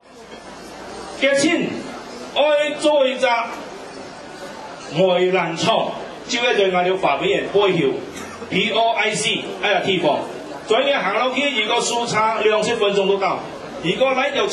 嘅錢愛做一隻梅蘭創，招一對嗌了法俾人背曉 POIC 地方，所以行樓梯如果速差20分鐘都到，如果嚟就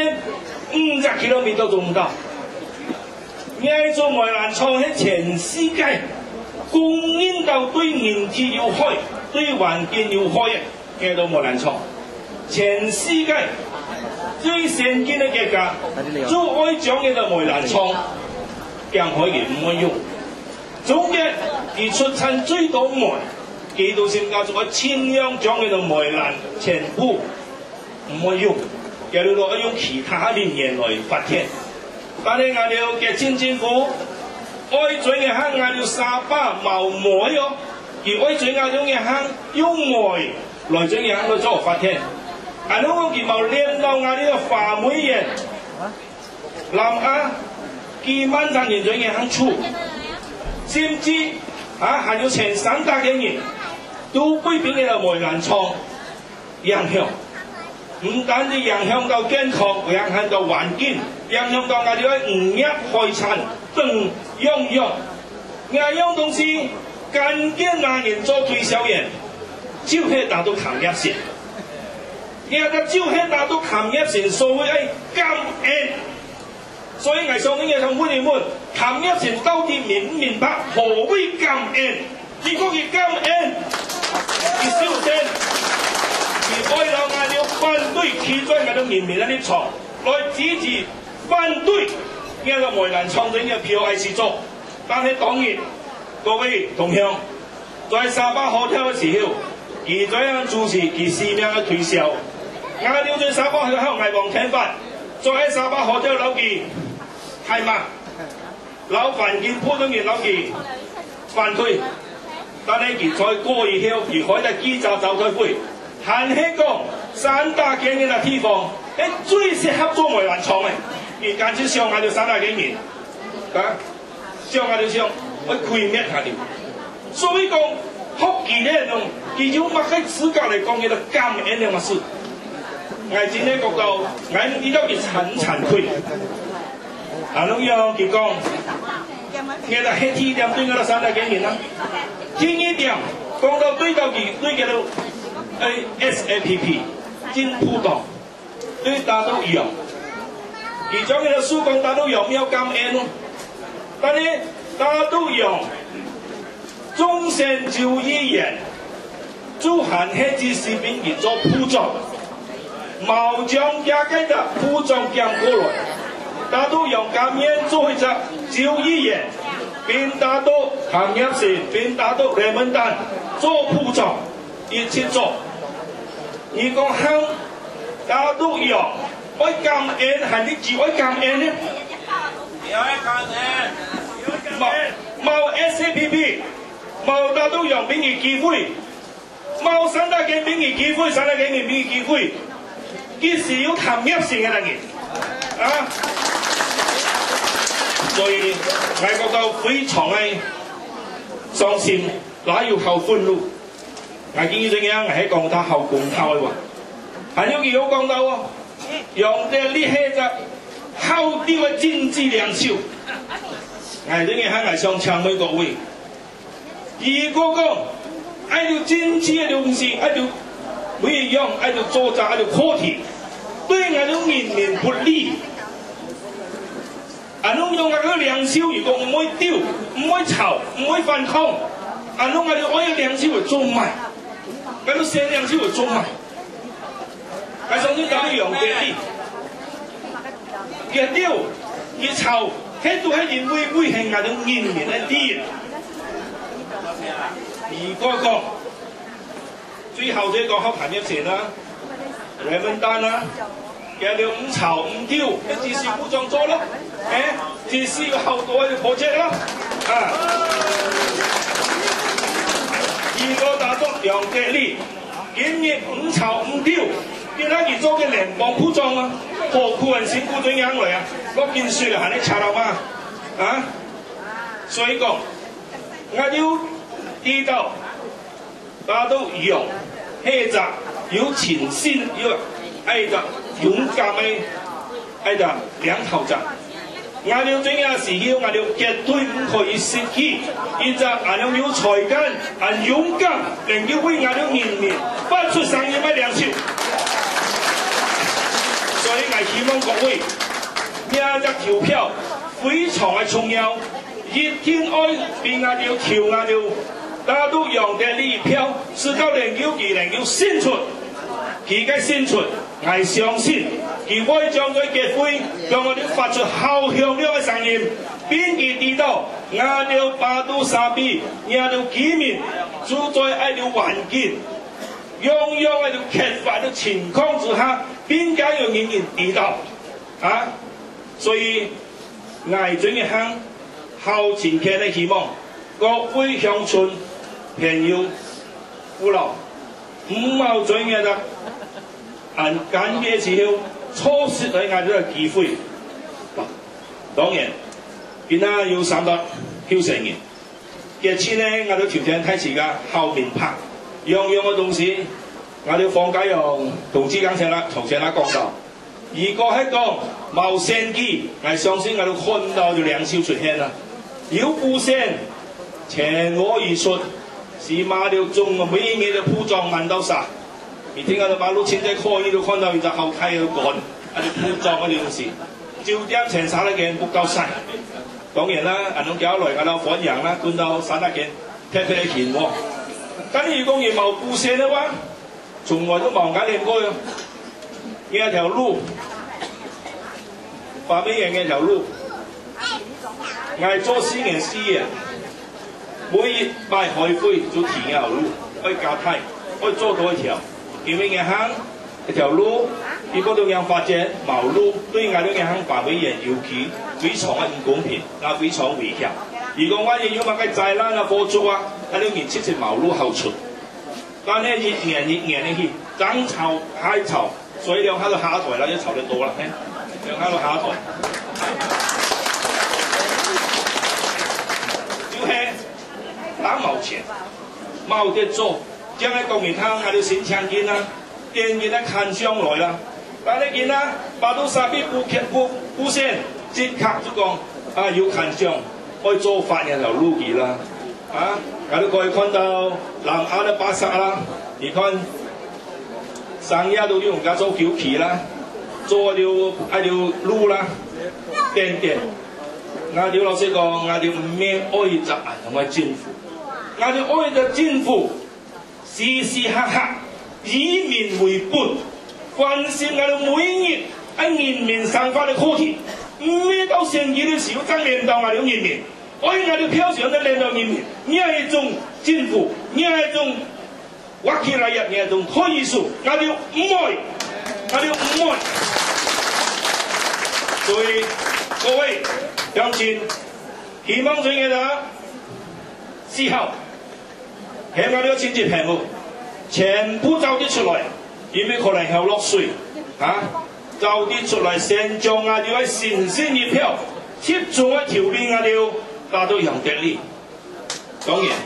750 km 都做唔到。嗌做梅蘭創喺全世界供應到對人體有害、對環境有害嘅，叫做梅蘭創。全世界最先進嘅國家，最愛將嘅就梅蘭創，咁可以唔會用。總嘅而出產最多梅，幾度先教做1000樣將嘅就梅蘭全部唔會用，叫做用其他能源來發電。但係我哋嘅清政府愛做嘅行我哋沙巴冇梅哦，而愛做我哋嘅行用梅來做嘅行來做發電。啊！香港佢冇練到我呢個華美人，南亞幾萬人做嘅行處，甚至還有成300嘅人都被邊嘅梅蘭創影響，唔單止影響到健康，影響到環境，影響到我哋嘅漁業海產等樣，東西間見我人做推銷員，就係達到行業線。而家就係達到行業線，所謂感恩。所以我上呢嘢想問一問，行業線到底明唔明白何謂感恩？如果佢感恩，佢小聲，而愛到我哋反對，企在我哋面面一啲錯，來支持反對呢個梅蘭創整嘅POIC做。但係當然，各位同鄉，在沙巴hotel嘅時候，佢這樣主持佢使命嘅推銷。我哋在沙巴去向藝王請法，再喺沙巴hotel樓記係嘛？老飯店鋪咗件樓記飯區，但係佢再過以後，而海得幾集走開會，閒氣講300幾年嘅地方，最適合做梅蘭創嘅，而間接上我哋300幾年，上我哋上去開咩下條？所以講福建呢種，佢要乜喺資格嚟講，佢就感恩兩個事。我真係覺得，我呢都係很慚愧。啊，咁樣佢講，其實黑天點對我哋300幾年啦，天一點講到對到佢對叫做 SAPP 真普通，對大都一樣。而將佢嘅書講大都一樣，有感恩咯。但係大都一樣，終身就一人，做行黑之士兵而做鋪裝。冇將家嘅鋪裝降過來，大都用咁樣做一隻照醫人，變大都行業線，變大都人民丹做鋪裝，一起做。你講香，大都用，愛感恩係你只愛感恩呢？有愛感恩，冇 SAPP， 冇大都用俾你機會，冇300幾俾你機會，300幾俾你機會。佢是要行業線嘅人，所以我覺得非常嘅傷心，哪要後歡路？我建議點樣？喺講他後共頭嘅喎，還有佢有講到喎，用啲呢些就後啲嘅政治領袖，我點樣喺我上唱每個位？如果講按照政治嘅東西，按照每一樣按照作戰，按照課題，對我哋人民不利。用我個領袖，如果唔會丟、唔會吵、唔會反抗，我哋可以領袖嚟做埋，我哋先領袖嚟做埋。我首先打啲洋地啲，越丟越吵，喺度喺人會係我哋人民一啲。而嗰個最後這個黑談一線啦，人民丹啦，其實你唔吵唔丟，一自是武裝咗咯，自是個後代嘅破車咯，如果打咗楊傑利，竟然唔吵唔丟，見他而做嘅聯邦武裝啊，何苦人先顧咗眼嚟啊？嗰件事係你查到嘛？所以講，我要知道，大家都用氣質，有前線，要愛着勇敢嘅爱得两头站。我哋最嘅時候，我哋絕對唔可以失去，現在我哋有才幹、很勇敢，能夠為我哋人民發出聲音嘅兩手。所以我希望各位，呢隻投票非常嘅重要，一定愛俾我哋投我哋，大家都用嘅呢一票，是到能夠選出，佢嘅選出，我相信。佢會將佢結會，讓我哋發出好響亮嘅聲音，並且知道我哋巴都沙比，我哋居民住在一條環境，樣樣一條缺乏嘅情況之下，邊間有人知道啊？所以我最近向後前期嘅希望，各位鄉村朋友父老，唔好最近嘅很緊嘅時候。錯失咗我哋嘅機會，當然，而家要3得票成嘅，嘅錢呢，我哋條件睇時間後面拍，樣樣嘅東西，我哋放假用同志講聲啦，從前啦講到，如果係講冇聲機，我相信我哋看到就兩手出現啦，有部聲，前我而出，是馬條中嘅每嘢嘅鋪裝問到晒。你聽下，馬路前在開呢度看到一隻後梯喺度趕，喺度鋪裝嗰啲東西，照點前3得件不夠晒。當然啦，銀行交來我哋反陽啦，管到3得件，踢佢哋錢喎。咁如果你冇布線嘅話，從來都冇解你唔該。呢一條路，話俾人嘅條路，係做4年4夜，每月拜海灰做填嘅條路，可以架梯，可以做到一條。因為銀行一條路，如果都讓發展毛路，對我哋銀行範圍人尤其非常嘅唔公平，啊非常危險。如果我哋要乜嘅災難啊、火燭啊，喺呢面切切毛路後出，但係一年嘅去爭吵嗨吵，所以兩下就下台啦，一吵就多啦，兩下就下台。要係打毛錢，冇得做。將喺國民黨喺度先搶見啦，電影咧看上來啦，但係你見啦，巴都沙比布先即刻就講啊要看上，可以做法人就路記啦，啊，我哋可以看到南亞嘅巴薩啦，你看上亞都用家做橋旗啦，做一條路啦，電，我哋老實講，我哋唔免愛責任同埋政府，我哋愛嘅政府。時時刻刻以民為本，關心我哋每日喺人民生活嘅課題。每到選舉嘅時候，真領導我哋人民，愛我哋票上都領導人民，呢一種政府，呢一種挖起來嘅呢一種可以數，我哋唔愛，我哋唔愛。所以各位鄉親，希望最近啊之後。喺我哋嘅政治屏幕，全部走啲出來，因為可能係落水，走啲出來，先將我哋嘅新鮮熱票貼住一條鏈我哋，達到用得力。當然，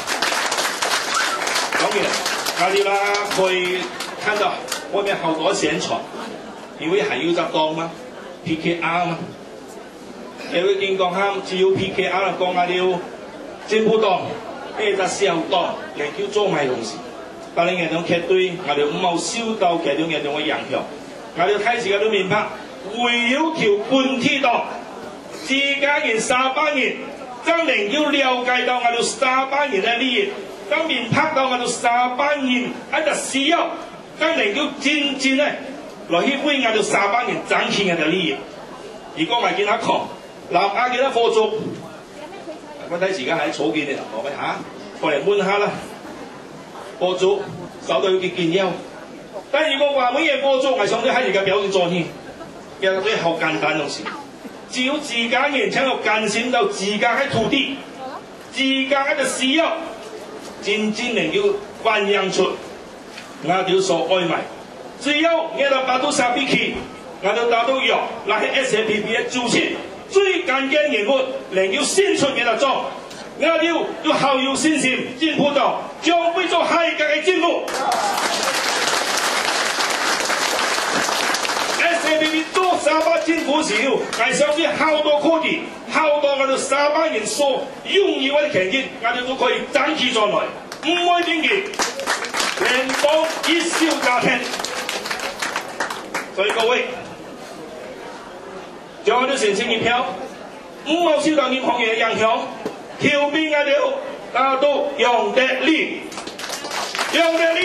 我哋啦可以看到外面好多宣傳，因為係要執當嘛 ，PKR 嘛，你會見講啱，只要 PKR 啦，講我哋政府黨。呢個小黨嚟叫做賣東西，但係人種劇隊，我哋唔好受到其中人種嘅影響。我哋睇時間都明白，唯有條本體黨，自家人300人，真能要了解到我哋300人嘅利益，真明白到我哋300人喺度需要，真能要真正咧來去為我哋300人爭取我哋利益。如果我見下講，南亞幾多貨足？我睇時間喺草建嘅頭講嚇，過嚟悶下啦。播足手到要見腰，但係如果話每嘢播足，係想啲喺而家表現作添，其實啲好簡單東西。只要自家人請到間閃到自家喺土地，自家喺度使用，真正能夠反映出我哋所愛埋。只要我哋巴都沙比區，我哋打到藥，嗱喺 SAPP 嘅主持。最關鍵人物能夠先出嘅就做，我哋要好有信心，政府黨將會做下一屆嘅政府。SAPP 做300 苦時候，我相信好多課題，好多我哋3班人所擁有嘅權益，我哋都可以爭取上來，唔會變嘅，聯邦一笑加天。所以各位，將我哋神聖一票，唔好受到任何嘅影響，票邊我哋都用得力，用得力。